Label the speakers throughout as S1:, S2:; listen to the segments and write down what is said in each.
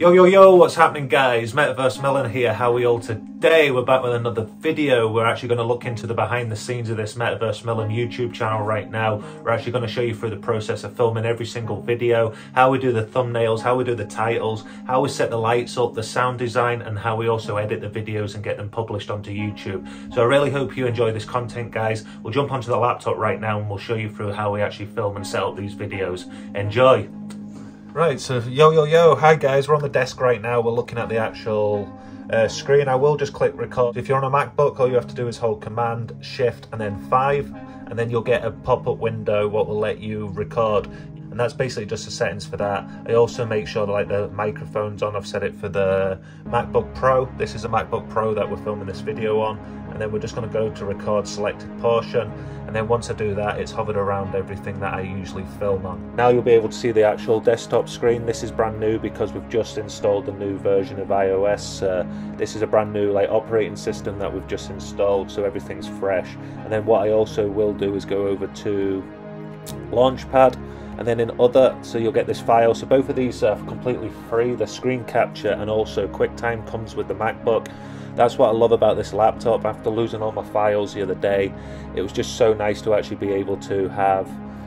S1: Yo, what's happening guys? MetaverseMillen here. How are we all today? We're back with another video. We're actually going to look into the behind the scenes of this MetaverseMillen YouTube channel right now. We're actually going to show you through the process of filming every single video, how we do the thumbnails, how we do the titles, how we set the lights up, the sound design, and how we also edit the videos and get them published onto YouTube. So I really hope you enjoy this content guys. We'll jump onto the laptop right now and we'll show you through how we actually film and set up these videos. Enjoy! Right, so yo, hi guys, we're on the desk right now, we're looking at the actual screen. I will just click record. If you're on a MacBook, all you have to do is hold Command, Shift, and then 5, and then you'll get a pop-up window what will let you record. And that's basically just the settings for that. I also make sure that like the microphone's on. I've set it for the MacBook Pro. This is a MacBook Pro that we're filming this video on. And then we're just going to go to record selected portion. And then once I do that, it's hovered around everything that I usually film on. Now you'll be able to see the actual desktop screen. This is brand new because we've just installed the new version of iOS. This is a brand new operating system that we've just installed, so everything's fresh. And then what I also will do is go over to Launchpad. And then in other, so you'll get this file. So both of these are completely free. The screen capture and also QuickTime comes with the MacBook. That's what I love about this laptop. After losing all my files the other day, it was just so nice to actually be able to have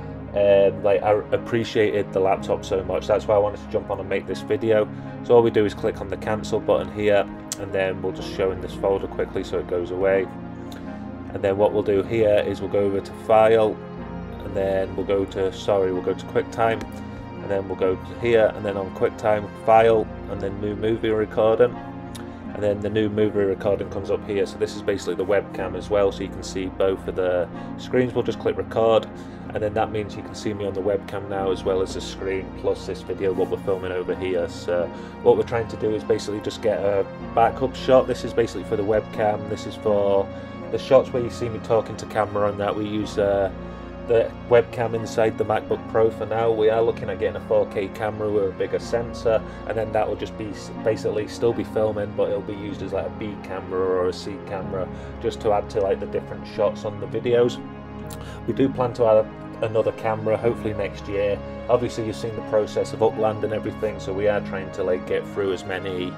S1: I appreciated the laptop so much. That's why I wanted to jump on and make this video. So all we do is click on the cancel button here, and then we'll just show in this folder quickly so it goes away. And then what we'll do here is we'll go over to file, and then we'll go to QuickTime, and then we'll go to here, and then on QuickTime, file, and then new movie recording, and then the new movie recording comes up here. So this is basically the webcam as well, so you can see both of the screens. We'll just click record, and then that means you can see me on the webcam now as well as the screen plus this video what we're filming over here. So what we're trying to do is basically just get a backup shot. This is basically for the webcam. This is for the shots where you see me talking to camera, and that we use the webcam inside the MacBook Pro for now. We are looking at getting a 4K camera with a bigger sensor, and then that will just be basically still be filming, but it'll be used as like a B camera or a C camera just to add to like the different shots on the videos. We do plan to add another camera hopefully next year. Obviously you've seen the process of upland and everything, so we are trying to like get through as many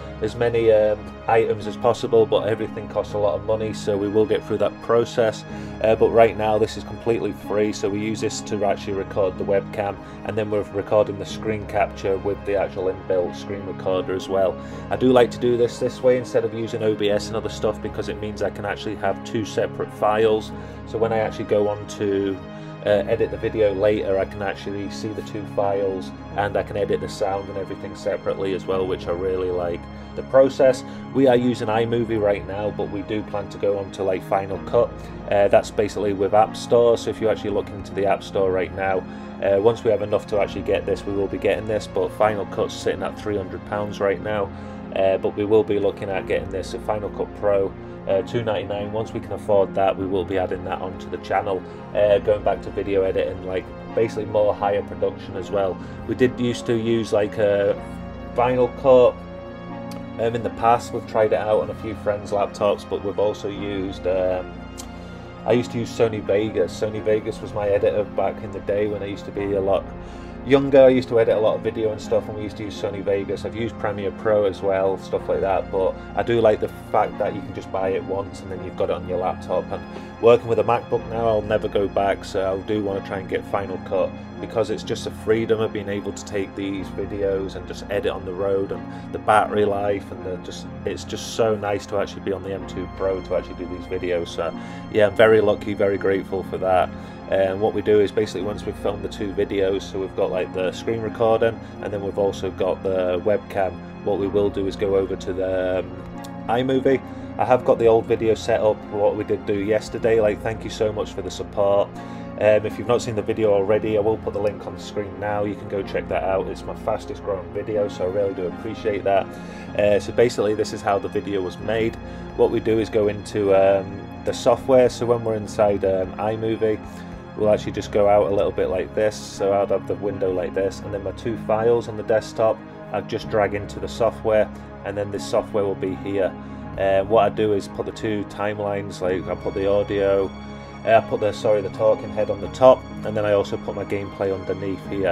S1: items as possible, but everything costs a lot of money, so we will get through that process. But right now this is completely free, so we use this to actually record the webcam, and then we're recording the screen capture with the actual inbuilt screen recorder as well. I do like to do this way instead of using OBS and other stuff, because it means I can actually have two separate files, so when I actually go on to edit the video later, I can actually see the two files, and I can edit the sound and everything separately as well, which I really like. The process, we are using iMovie right now, but we do plan to go on to like Final Cut. That's basically with App Store, so if you actually look into the App Store right now, once we have enough to actually get this, we will be getting this, but Final Cut's sitting at £300 right now. But we will be looking at getting this, a Final Cut Pro, $299. Once we can afford that, we will be adding that onto the channel, going back to video editing, like basically more higher production as well. We did used to use like a Final Cut in the past. We've tried it out on a few friends' laptops, but we've also used I used to use Sony Vegas. Sony Vegas was my editor back in the day when I used to be a lot younger. I used to edit a lot of video and stuff, and we used to use Sony Vegas. I've used Premiere Pro as well, stuff like that, but I do like the fact that you can just buy it once and then you've got it on your laptop. And working with a MacBook now, I'll never go back, so I do want to try and get Final Cut, because it's just a freedom of being able to take these videos and just edit on the road, and the battery life, and it's just so nice to actually be on the M2 Pro to actually do these videos. So yeah, I'm very lucky, very grateful for that. And what we do is basically once we've filmed the two videos, so we've got like the screen recording, and then we've also got the webcam, what we will do is go over to the iMovie. I have got the old video set up, what we did do yesterday. Like, thank you so much for the support. If you've not seen the video already, I will put the link on the screen now. You can go check that out. It's my fastest growing video, so I really do appreciate that. So basically this is how the video was made. What we do is go into the software. So when we're inside iMovie, we'll actually just go out a little bit like this. So I'll have the window like this, and then my two files on the desktop I'll just drag into the software, and then this software will be here. What I do is put the two timelines, like I put the audio, I put the talking head on the top, and then I also put my gameplay underneath here.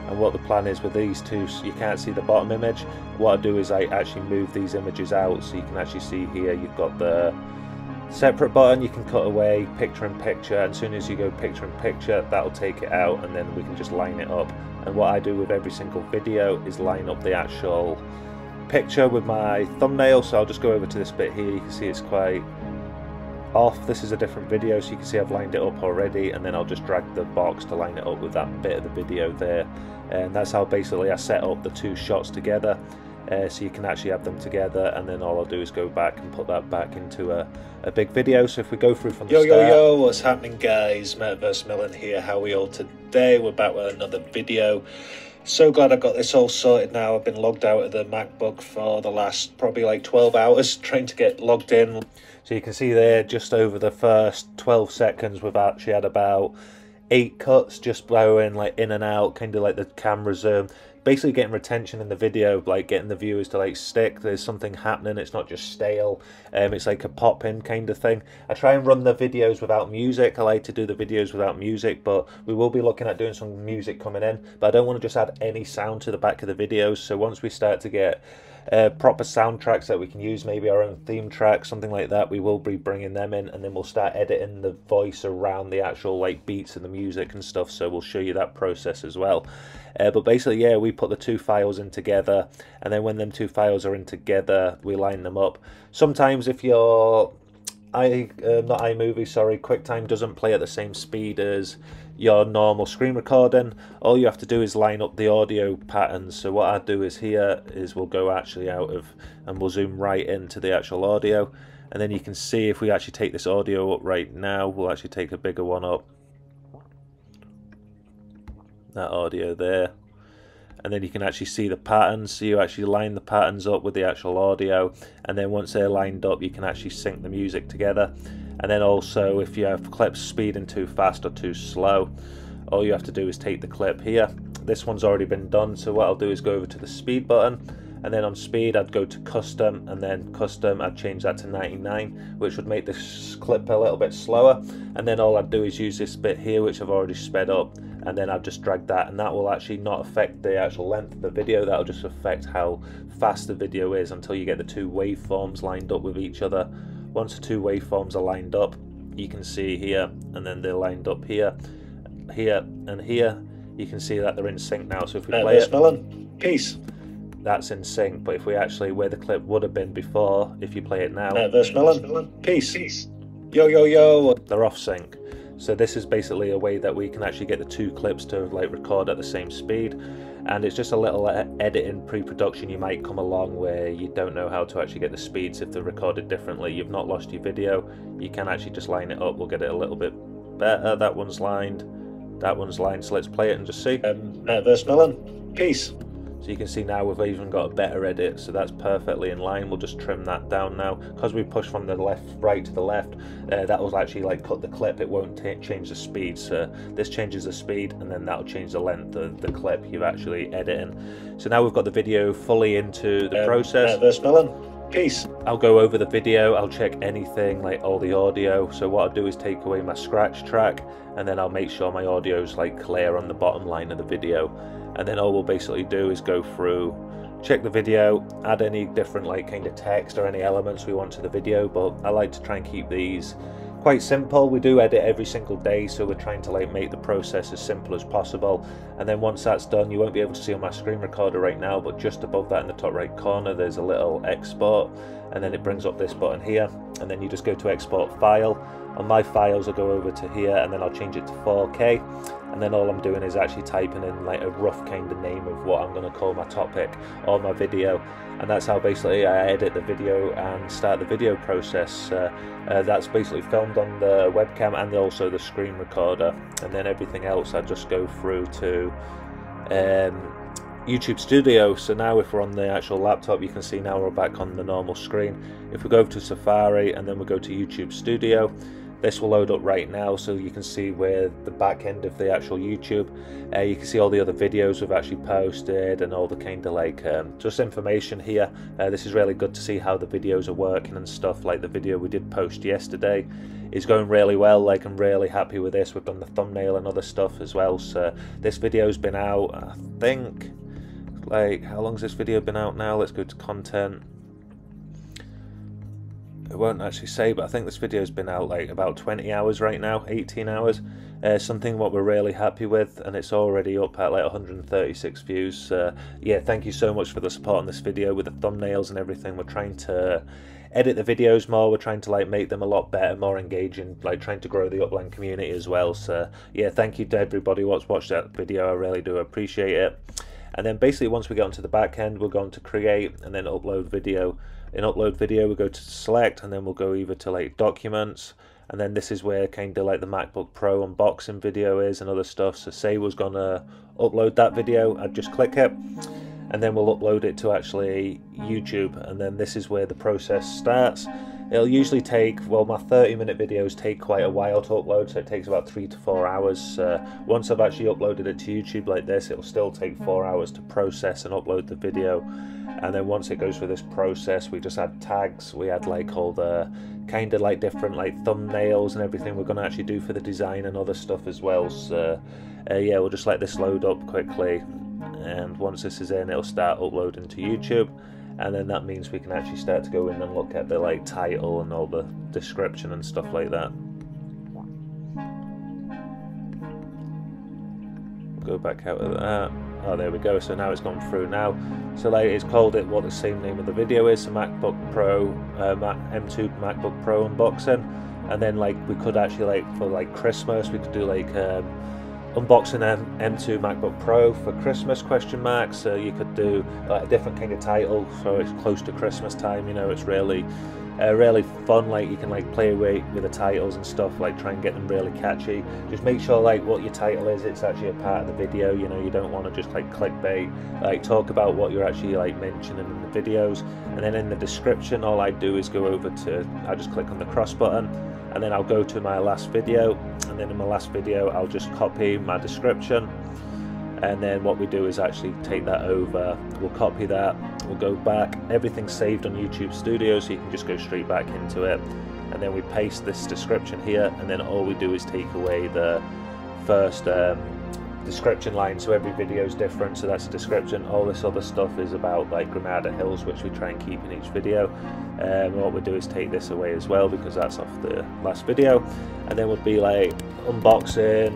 S1: And what the plan is with these two, so you can't see the bottom image. What I do is I actually move these images out, so you can actually see here you've got the separate button. You can cut away picture in picture, and as soon as you go picture in picture, that'll take it out, and then we can just line it up. And what I do with every single video is line up the actual picture with my thumbnail. So I'll just go over to this bit here. You can see it's quite off. This is a different video, so you can see I've lined it up already, and then I'll just drag the box to line it up with that bit of the video there. And that's how basically I set up the two shots together, so you can actually have them together, and then all I'll do is go back and put that back into a big video. So if we go through from the start. Yo, what's happening, guys? MetaverseMillen here. How are we all today? We're back with another video. So glad I got this all sorted now. I've been logged out of the MacBook for the last probably like 12 hours trying to get logged in. So you can see there, just over the first 12 seconds, we've actually had about 8 cuts just blowing like in and out, kind of like the camera zoom. Basically getting retention in the video, like getting the viewers to like stick. There's something happening, it's not just stale. It's like a pop-in kind of thing. I try and run the videos without music. I like to do the videos without music, but we will be looking at doing some music coming in. But I don't want to just add any sound to the back of the videos. So once we start to get proper soundtracks that we can use, maybe our own theme track, something like that, we will be bringing them in, and then we'll start editing the voice around the actual like beats and the music and stuff. So we'll show you that process as well. But basically, yeah, we put the two files in together, and then when them two files are in together, we line them up. Sometimes if your not iMovie, sorry, QuickTime doesn't play at the same speed as your normal screen recording, all you have to do is line up the audio patterns. So what I do is here is we'll go actually out of, and we'll zoom right into the actual audio, and then you can see if we actually take this audio up right now, we'll actually take a bigger one up, that audio there, and then you can actually see the patterns. So you actually line the patterns up with the actual audio, and then once they're lined up, you can actually sync the music together. And then also, if you have clips speeding too fast or too slow, all you have to do is take the clip here. This one's already been done, so what I'll do is go over to the speed button, and then on speed I'd go to custom, and then custom I'd change that to 99, which would make this clip a little bit slower. And then all I'd do is use this bit here, which I've already sped up, and then I'll just drag that, and that will actually not affect the actual length of the video. That'll just affect how fast the video is until you get the two waveforms lined up with each other. Once the two waveforms are lined up, you can see here, and then they're lined up here, here, and here. You can see that they're in sync now. So if we play it, peace, that's in sync. But if we actually, where the clip would have been before, if you play it now, MetaverseMillen, peace, yo, they're off sync. So this is basically a way that we can actually get the two clips to like record at the same speed. And it's just a little editing pre-production you might come along where you don't know how to actually get the speeds if they're recorded differently. You've not lost your video, you can actually just line it up. We'll get it a little bit better. That one's lined, that one's lined. So let's play it and just see. MetaverseMillen, peace. So you can see now we've even got a better edit, so that's perfectly in line. We'll just trim that down now. Because we push from the right to the left, that will actually like cut the clip, it won't change the speed. So this changes the speed, and then that'll change the length of the clip you're actually editing. So now we've got the video fully into the process. MetaverseMillen, peace. I'll go over the video, I'll check anything like all the audio. So what I'll do is take away my scratch track, and then I'll make sure my audio's like clear on the bottom line of the video. And then all we'll basically do is go through, check the video, add any different like kind of text or any elements we want to the video. But I like to try and keep these quite simple. We do edit every single day, so we're trying to like make the process as simple as possible. And then once that's done, you won't be able to see on my screen recorder right now, but just above that in the top right corner there's a little export, and then it brings up this button here, and then you just go to export file. On my files I'll go over to here, and then I'll change it to 4K, and then all I'm doing is actually typing in like a rough kind of name of what I'm going to call my topic or my video. And that's how basically I edit the video and start the video process. That's basically filmed on the webcam and also the screen recorder, and then everything else I just go through to YouTube Studio. So now if we're on the actual laptop, you can see now we're back on the normal screen. If we go to Safari and then we go to YouTube Studio, This will load up right now, so you can see where the back end of the actual YouTube. You can see all the other videos we've actually posted and all the kind of like just information here. This is really good to see how the videos are working and stuff. Like the video we did post yesterday is going really well. Like, I'm really happy with this. We've done the thumbnail and other stuff as well. So this video's been out, I think, like, how long's this video been out now? Let's go to content. It won't actually say, but I think this video's been out like about 20 hours right now, 18 hours. Something what we're really happy with, and it's already up at like 136 views. Yeah, thank you so much for the support on this video with the thumbnails and everything. We're trying to edit the videos more. We're trying to like make them a lot better, more engaging, like trying to grow the Upland community as well. So yeah, thank you to everybody who's watched that video. I really do appreciate it. And then basically once we get onto the back end, we're going to create and then upload video. In upload video, we go to select, and then we'll go either to like documents, and then this is where kind of like the MacBook Pro unboxing video is and other stuff. So say we're gonna upload that video, I'd just click it, and then we'll upload it to actually YouTube, and then this is where the process starts. It'll usually take, well, my 30-minute videos take quite a while to upload, so it takes about 3 to 4 hours. Once I've actually uploaded it to YouTube like this, it'll still take 4 hours to process and upload the video. And then once it goes through this process, we just add tags. We add like all the kind of like different like thumbnails and everything we're going to actually do for the design and other stuff as well. So yeah, we'll just let this load up quickly, and once this is in, it'll start uploading to YouTube. And then that means we can actually start to go in and look at the like title and all the description and stuff like that. Go back out of that. Oh, there we go. So now it's gone through now. So like it's called it what the same name of the video is, the MacBook Pro, M2 MACBOOK Pro unboxing. And then like we could actually like for like Christmas, we could do like unboxing M2 MACBOOK Pro for Christmas ? So you could do like a different kind of title, so it's close to Christmas time. You know, it's really really fun. Like you can like play away with the titles and stuff, like try and get them really catchy. Just make sure like what your title is, it's actually a part of the video. You know, you don't want to just like clickbait. Like talk about what you're actually like mentioning in the videos, and then in the description, all I do is go over to, I just click on the cross button, and then I'll go to my last video, and then in my last video I'll just copy my description, and then what we do is actually take that over, we'll copy that, we'll go back, everything's saved on YouTube Studio, so you can just go straight back into it, and then we paste this description here, and then all we do is take away the first description line, so every video is different, so that's a description. All this other stuff is about like Granada Hills, which we try and keep in each video. What we do is take this away as well, because that's off the last video, and then would be like unboxing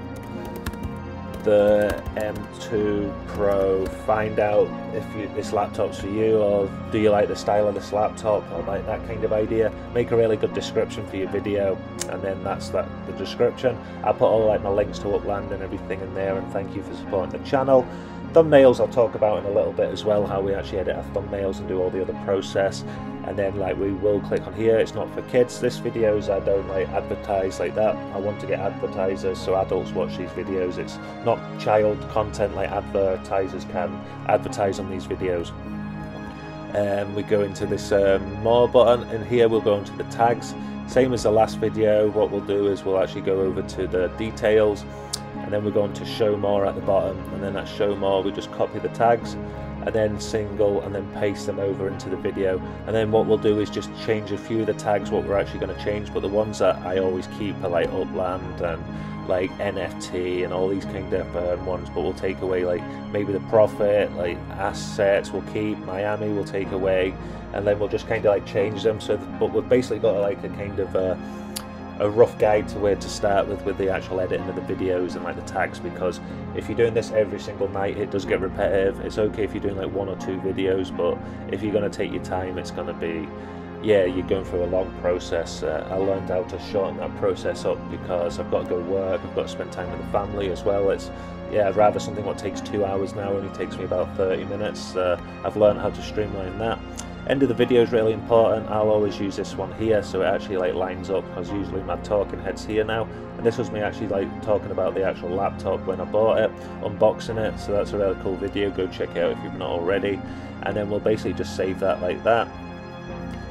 S1: the M2 Pro, find out if this laptop's for you, or do you like the style of this laptop, or like that kind of idea. Make a really good description for your video, and then that's the description. I'll put all like my links to Upland and everything in there, and thank you for supporting the channel. Thumbnails I'll talk about in a little bit as well, how we actually edit our thumbnails and do all the other process. And then like we will click on here, it's not for kids, this videos I don't like advertise like that. I want to get advertisers, so adults watch these videos. It's not child content like advertisers can advertise on these videos. We go into this more button, and here we'll go into the tags. Same as the last video, what we'll do is we'll actually go over to the details, and then we're going to show more at the bottom, and then at show more we just copy the tags and then single and then paste them over into the video. And then what we'll do is just change a few of the tags, what we're actually going to change, but the ones that I always keep are like Upland and like NFT and all these kind of ones, but we'll take away like maybe the profit, like assets we'll keep, Miami we'll take away, and then we'll just kind of like change them. So but we've basically got like a kind of a rough guide to where to start with the actual editing of the videos and like the tags, because if you're doing this every single night it does get repetitive. It's okay if you're doing like 1 or 2 videos, but if you're going to take your time, it's going to be, yeah, you're going through a long process. I learned how to shorten that process up because I've got to go work, I've got to spend time with the family as well. It's, yeah, I'd rather something what takes 2 hours now only takes me about 30 minutes. I've learned how to streamline that. End of the video is really important. I'll always use this one here, so it actually like lines up, because usually my talking head's here now, and this was me actually like talking about the actual laptop when I bought it, unboxing it. So that's a really cool video, go check it out if you've not already. And then we'll basically just save that like that,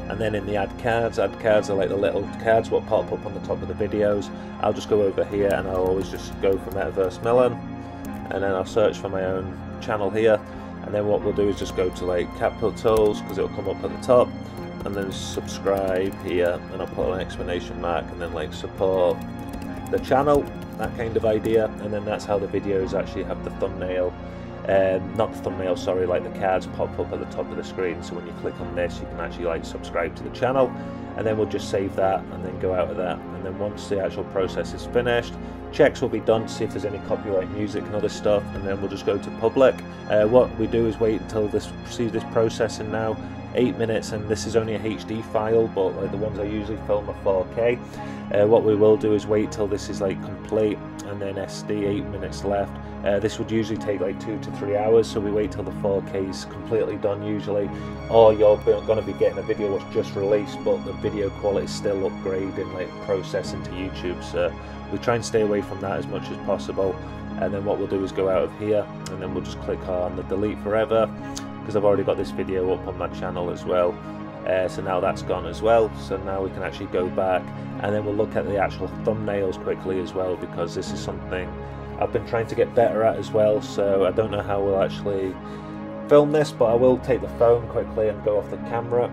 S1: And then in the add cards are like the little cards what pop up on the top of the videos. I'll just go over here and I'll always just go for MetaverseMillen, and then I'll search for my own channel here, and then what we'll do is just go to like capitals because it'll come up at the top, and then subscribe here, and I'll put an exclamation mark, and then like support the channel, that kind of idea. And then that's how the videos actually have the thumbnail, not the thumbnail, sorry, like the cards pop up at the top of the screen. So when you click on this, you can actually like subscribe to the channel, and then we'll just save that and then go out of that. And then once the actual process is finished, checks will be done to see if there's any copyright music and other stuff, and then we'll just go to public. What we do is wait until this processing now, 8 minutes, and this is only a HD file, but like the ones I usually film are 4K. What we will do is wait till this is like complete, and then SD, 8 minutes left. This would usually take like 2 to 3 hours, so we wait till the 4K is completely done usually, or you're going to be getting a video that's just released but the video quality is still upgrading, like processing to YouTube. So we try and stay away from that as much as possible. And then what we'll do is go out of here, and then we'll just click on the delete forever, because I've already got this video up on my channel as well. So now that's gone as well, so now we can actually go back, and then we'll look at the actual thumbnails quickly as well, because this is something I've been trying to get better at as well. So I don't know how we'll actually film this, but I will take the phone quickly and go off the camera.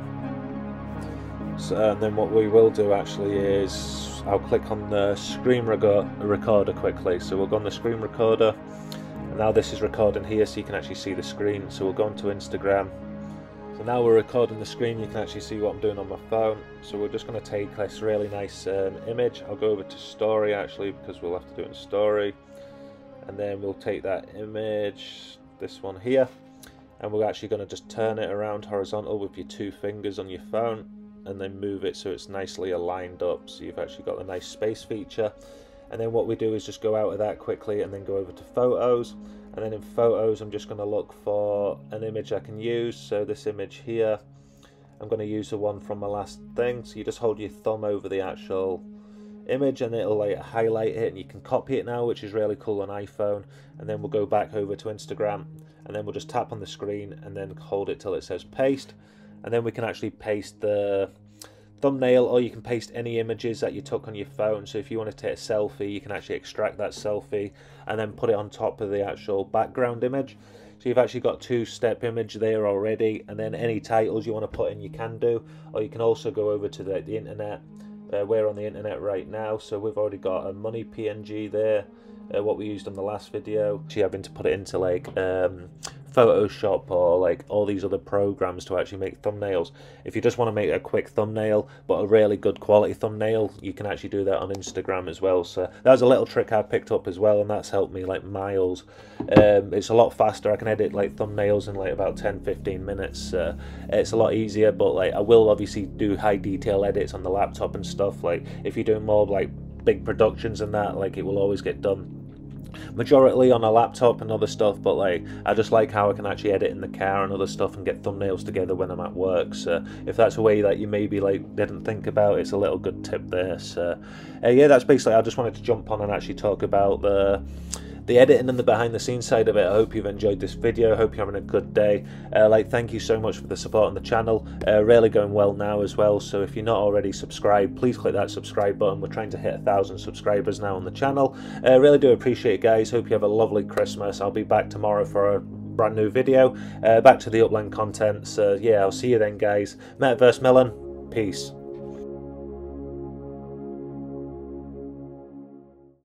S1: So, and then what we will do actually is I'll click on the screen recorder quickly. So we'll go on the screen recorder, and now this is recording here, so you can actually see the screen. So we'll go into Instagram. So now we're recording the screen, you can actually see what I'm doing on my phone. So we're just going to take this really nice image. I'll go over to story actually, because we'll have to do it in story. And then we'll take that image, this one here, and we're actually going to just turn it around horizontal with your 2 fingers on your phone, and then move it so it's nicely aligned up, so you've actually got the nice space feature. And then what we do is just go out of that quickly and then go over to photos, and then in photos I'm just going to look for an image I can use. So this image here, I'm going to use the one from my last thing. So you just hold your thumb over the actual image and it'll like highlight it, and you can copy it now, which is really cool on iPhone. And then we'll go back over to Instagram, and then we'll just tap on the screen and then hold it till it says paste, and then we can actually paste the thumbnail, or you can paste any images that you took on your phone. So if you want to take a selfie, you can actually extract that selfie and then put it on top of the actual background image. So you've actually got 2-step image there already, and then any titles you want to put in you can do, or you can also go over to the internet. We're on the internet right now, so we've already got a money PNG there, what we used on the last video. Actually having to put it into like Photoshop or like all these other programs to actually make thumbnails. If you just want to make a quick thumbnail but a really good quality thumbnail, you can actually do that on Instagram as well. So that was a little trick I picked up as well, and that's helped me like miles. It's a lot faster. I can edit like thumbnails in like about 10-15 minutes. It's a lot easier, but like I will obviously do high detail edits on the laptop and stuff. Like if you're doing more like big productions and that, like it will always get done majority on a laptop and other stuff, but like I just like how I can actually edit in the car and other stuff and get thumbnails together when I'm at work. So if that's a way that you maybe like didn't think about, it's a little good tip there. So yeah, that's basically, I just wanted to jump on and actually talk about the editing and the behind the scenes side of it. I hope you've enjoyed this video. I hope you're having a good day. Thank you so much for the support on the channel. Really going well now as well, so if you're not already subscribed, please click that subscribe button. We're trying to hit 1,000 subscribers now on the channel. Really do appreciate it, guys. Hope you have a lovely Christmas. I'll be back tomorrow for a brand new video, back to the upland content. So yeah, I'll see you then, guys. MetaverseMillen, peace.